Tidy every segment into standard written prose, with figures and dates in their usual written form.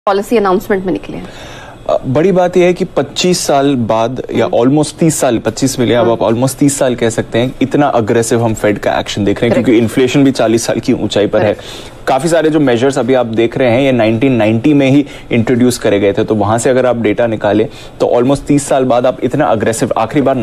Policy announcement में निकले हैं। बड़ी बात यह है कि 25 साल बाद या ऑलमोस्ट 30 साल, 25 मिले अब आप ऑलमोस्ट 30 साल कह सकते हैं, इतना अग्रेसिव हम फेड का एक्शन देख रहे हैं क्योंकि इन्फ्लेशन भी 40 साल की ऊंचाई पर है। काफी सारे जो मेजर्स अभी आप देख रहे हैं ये 1990 में ही इंट्रोड्यूस करे गए थे, तो वहां से अगर आप डेटा निकालें तो ऑलमोस्ट 30 साल बाद आप इतना अग्रेसिव, आखिरी बार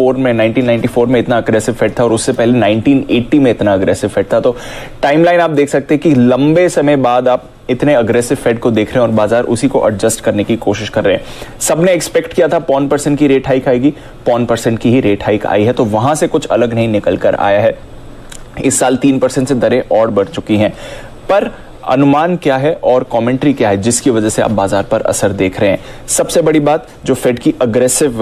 1994 में इतना अग्रेसिव फेड था और उससे पहले 1980 में इतना अग्रेसिव फेड था। तो टाइमलाइन आप देख सकते हैं कि लंबे समय बाद आप इतने अग्रेसिव फेड को देख रहे हैं और बाजार उसी को एडजस्ट करने की कोशिश कर रहे हैं। सबने एक्सपेक्ट किया था 0.5% की रेट हाइक आएगी, 0.5% की ही रेट हाइक आई है, तो वहां से कुछ अलग नहीं निकल कर आया है। इस साल 3% से दरें और बढ़ चुकी हैं, पर अनुमान क्या है और कमेंट्री क्या है जिसकी वजह से आप बाजार पर असर देख रहे हैं। सबसे बड़ी बात जो फेड की अग्रेसिव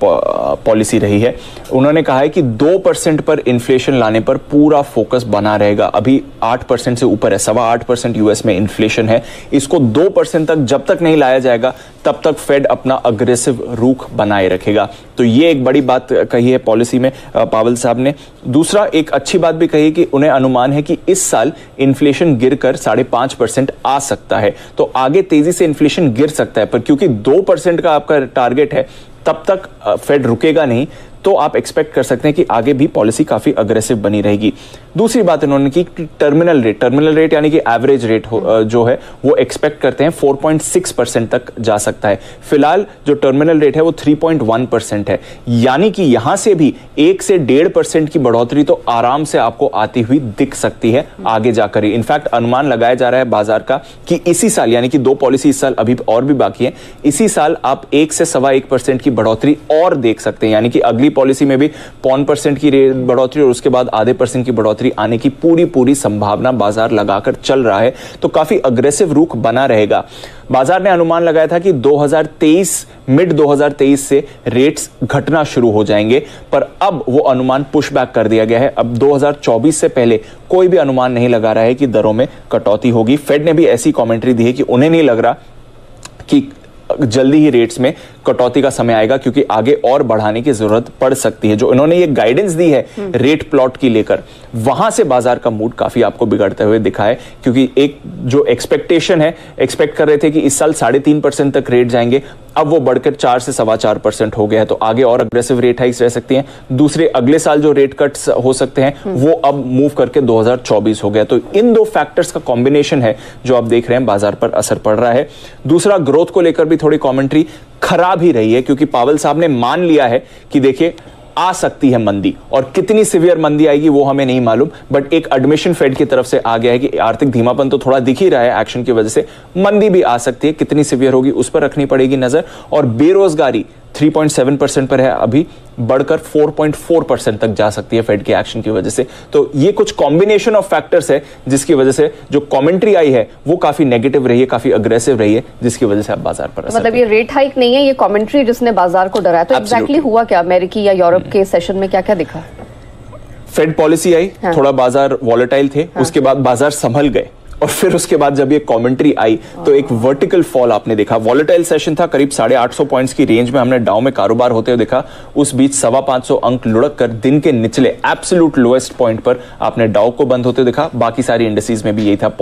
पॉलिसी रही है, उन्होंने कहा है कि 2% पर इन्फ्लेशन लाने पर पूरा फोकस बना रहेगा। अभी 8% से ऊपर है, 8.25% यूएस में इन्फ्लेशन है। इसको 2% तक जब तक नहीं लाया जाएगा तब तक फेड अपना अग्रेसिव रुख बनाए रखेगा। तो ये एक बड़ी बात कही है पॉलिसी में पावेल साहब ने। दूसरा, एक अच्छी बात भी कही कि उन्हें अनुमान है कि इस साल इन्फ्लेशन गिरकर 5.5% आ सकता है, तो आगे तेजी से इन्फ्लेशन गिर सकता है, पर क्योंकि 2% का आपका टारगेट है तब तक फेड रुकेगा नहीं, तो आप एक्सपेक्ट कर सकते हैं कि आगे भी पॉलिसी काफी अग्रेसिव बनी रहेगी। दूसरी बात इन्होंने की टर्मिनल रेट यानी कि एवरेज रेट जो है वो एक्सपेक्ट करते हैं 4.6% तक जा सकता है। फिलहाल जो टर्मिनल रेट है वो 3.1% है, यानी कि यहां से भी 1 से 1.5% की बढ़ोतरी तो आराम से आपको आती हुई दिख सकती है आगे जाकर ही। इनफैक्ट अनुमान लगाया जा रहा है बाजार का कि इसी साल, यानी कि 2 पॉलिसी इस साल अभी और भी बाकी है, इसी साल आप 1 से 1.25% की बढ़ोतरी और देख सकते हैं, यानी कि अगली पॉलिसी में भी 0.5% की बढ़ोतरी और उसके बाद आधे % की बढ़ोतरी आने की पूरी संभावना बाजार लगाकर चल रहा है। तो काफी अग्रेसिव रुख बना रहेगा। बाजार ने अनुमान लगाया था कि मिड 2023 से रेट्स घटना शुरू हो जाएंगे, पर अब वो अनुमान पुश बैक कर दिया गया है। अब 2024 से पहले कोई भी अनुमान नहीं लगा रहा है कि दरों में कटौती होगी। फेड ने भी ऐसी कमेंट्री दी है कि उन्हें नहीं लग रहा कि जल्दी ही रेट्स में कटौती का समय आएगा, क्योंकि आगे और बढ़ाने की जरूरत पड़ सकती है। जो इन्होंने ये गाइडेंस दी है रेट प्लॉट की लेकर, वहां से बाजार का मूड काफी आपको बिगड़ते हुए दिखा है, क्योंकि एक जो एक्सपेक्टेशन है, एक्सपेक्ट कर रहे थे कि इस साल 3.5% तक रेट जाएंगे, अब वो बढ़कर 4 से 4.25% हो गया है, तो आगे और अग्रेसिव रेट हाइक्स रह सकती हैं। दूसरे, अगले साल जो रेट कट्स हो सकते हैं वो अब मूव करके 2024 हो गया। तो इन दो फैक्टर्स का कॉम्बिनेशन है जो आप देख रहे हैं बाजार पर असर पड़ रहा है। दूसरा, ग्रोथ को लेकर भी थोड़ी कमेंट्री खराब ही रही है, क्योंकि पावेल साहब ने मान लिया है कि देखिए आ सकती है मंदी, और कितनी सीवियर मंदी आएगी वो हमें नहीं मालूम, बट एक एडमिशन फेड की तरफ से आ गया है कि आर्थिक धीमापन तो थोड़ा दिख ही रहा है एक्शन की वजह से, मंदी भी आ सकती है। कितनी सीवियर होगी उस पर रखनी पड़ेगी नजर। और बेरोजगारी 3.7% पर है, अभी बढ़कर 4.4% तक जा सकती है फेड के एक्शन की वजह से। तो ये कुछ कॉम्बिनेशन ऑफ फैक्टर्स है जिसकी वजह से जो कमेंट्री आई है वो काफी नेगेटिव रही है, काफी अग्रेसिव रही है, जिसकी वजह से अब बाजार पर मतलब ये रेट हाइक नहीं है, ये कमेंट्री जिसने बाजार को डराया। तो एग्जैक्टली हुआ क्या अमेरिकी या यूरोप के सेशन में, क्या क्या दिखा? फेड पॉलिसी आई, थोड़ा बाजार वॉलेटाइल थे, उसके बाद बाजार संभल गए, और फिर उसके बाद जब ये कमेंट्री आई तो एक वर्टिकल फॉल आपने देखा। वॉलेटाइल सेशन था, करीब 850 पॉइंट्स की रेंज में हमने डाउ में कारोबार होते हुए देखा। उस बीच 550 अंक लुढ़क कर दिन के निचले एब्सोल्यूट लोएस्ट पॉइंट पर आपने डाउ को बंद होते देखा। बाकी सारी इंडिसेस में भी यही था।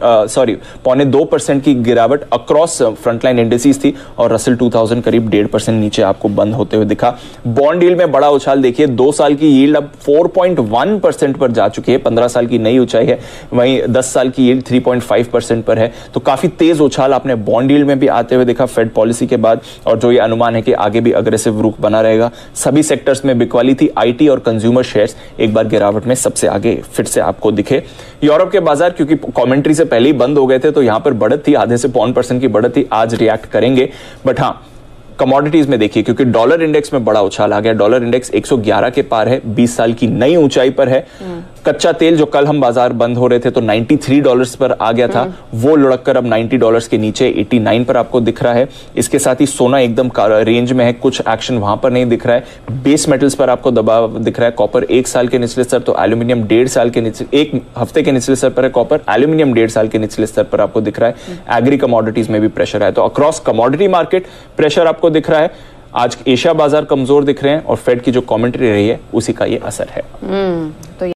0.2% की गिरावट अक्रॉस फ्रंटलाइन इंडिसेस थी, और रसल 2000 करीब 1.5% नीचे आपको बंद होते हुए दिखा। बॉन्ड यील्ड में बड़ा उछाल देखिए, 2 साल की यील्ड अब 4.1% पर जा चुकी है, 15 साल की नई ऊंचाई है। वहीं 10 साल की यील्ड 3.5% पर है, तो काफी तेज उछाल आपने बॉन्ड यील्ड में भी आते हुए देखा फेड पॉलिसी के बाद। और जो ये अनुमान है कि आगे भी अग्रेसिव रुख बना रहेगा। सभी सेक्टर्स में बिकवाली थी, आईटी और कंज्यूमर शेयर्स एक बार गिरावट में सबसे आगे फिर से आपको दिखे। यूरोप के बाजार क्योंकि कमेंट्री से पहले ही बंद हो गए थे, तो यहां पर बढ़त थी, आधे से 0.5% की बढ़त थी, आज रिएक्ट करेंगे। बट हाँ, कमोडिटीज में देखिए, क्योंकि डॉलर इंडेक्स में बड़ा उछाल आ गया। डॉलर इंडेक्स 111 के पार है, 20 साल की नई ऊंचाई पर है। कच्चा तेल जो कल हम बाजार बंद हो रहे थे तो $93 पर आ गया था, वो लुढ़क कर अब $90 के नीचे 89 पर आपको दिख रहा है। इसके साथ ही सोना एकदम रेंज में है, कुछ एक्शन वहां पर नहीं दिख रहा है। बेस मेटल्स पर आपको दबाव दिख रहा है। कॉपर 1 साल के निचले स्तर, तो एल्यूमिनियम 1.5 साल के निचले, 1 हफ्ते के निचले स्तर पर है कॉपर। एल्यूमिनियम 1.5 साल के निचले स्तर पर आपको दिख रहा है। एग्री कमोडिटीज में भी प्रेशर है, तो अक्रॉस कमोडिटी मार्केट प्रेशर आपको दिख रहा है। आज एशिया बाजार कमजोर दिख रहे हैं, और फेड की जो कमेंट्री रही है उसी का ये असर है। तो